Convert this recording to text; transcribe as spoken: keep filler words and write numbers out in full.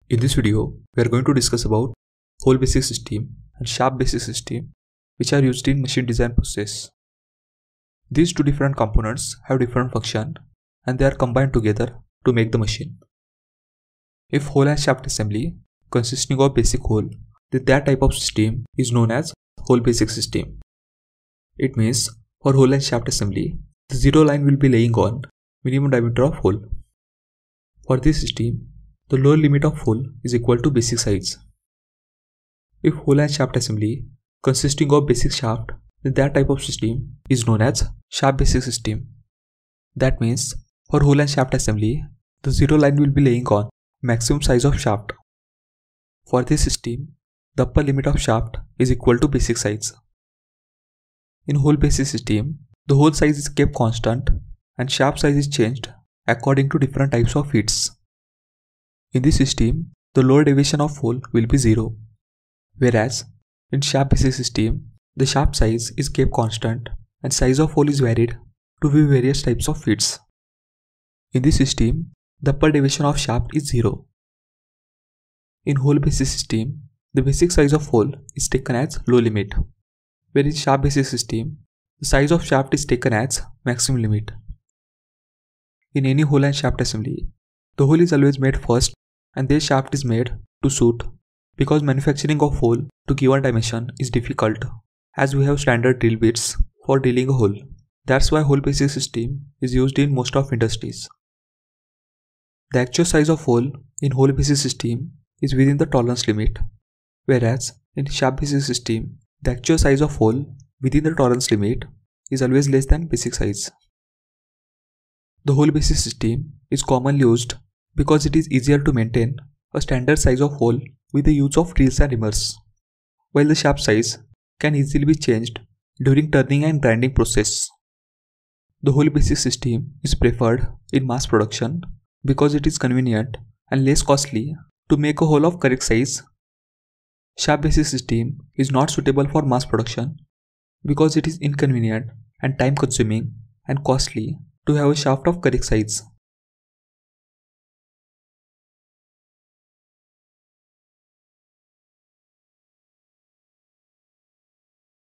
In this video, we are going to discuss about hole basic system and shaft basic system, which are used in machine design process. These two different components have different function and they are combined together to make the machine. If hole and shaft assembly consisting of basic hole, then that type of system is known as hole basic system. It means for hole and shaft assembly, the zero line will be laying on minimum diameter of hole. For this system, the lower limit of hole is equal to basic size. If hole and shaft assembly consisting of basic shaft, then that type of system is known as shaft basic system. That means for hole and shaft assembly, the zero line will be laying on maximum size of shaft. For this system, the upper limit of shaft is equal to basic size. In hole basic system, the hole size is kept constant and shaft size is changed according to different types of fits. In this system, the lower deviation of hole will be zero, whereas in shaft basic system, the shaft size is kept constant and size of hole is varied to view various types of fits. In this system, the upper deviation of shaft is zero. In hole basic system, the basic size of hole is taken as low limit, where in shaft basic system, the size of shaft is taken as maximum limit. In any hole and shaft assembly, the hole is always made first and their shaft is made to suit, because manufacturing of hole to given dimension is difficult as we have standard drill bits for drilling a hole. That's why hole basic system is used in most of industries. The actual size of hole in hole basic system is within the tolerance limit, whereas in shaft basic system, the actual size of hole within the tolerance limit is always less than basic size. The hole basic system is commonly used because it is easier to maintain a standard size of hole with the use of drills and reamers, while the shaft size can easily be changed during turning and grinding process. The hole basic system is preferred in mass production because it is convenient and less costly to make a hole of correct size. Shaft basic system is not suitable for mass production because it is inconvenient and time consuming and costly to have a shaft of correct size.